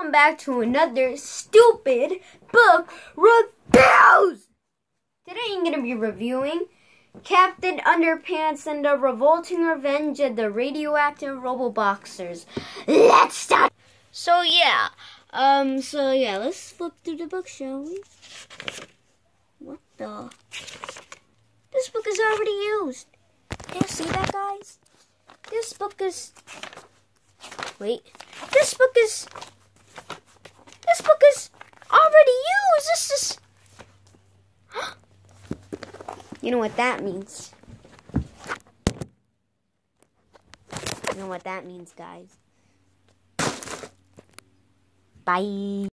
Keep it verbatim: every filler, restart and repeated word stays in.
welcome back to another stupid book reviews! Today I'm going to be reviewing Captain Underpants and the Revolting Revenge of the Radioactive Roboboxers. Let's start! So yeah, um, so yeah, let's flip through the book, shall we? What the? This book is already used. Can you see that, guys? This book is... Wait. This book is... This book is already used. This is... You know what that means. You know what that means, guys. Bye.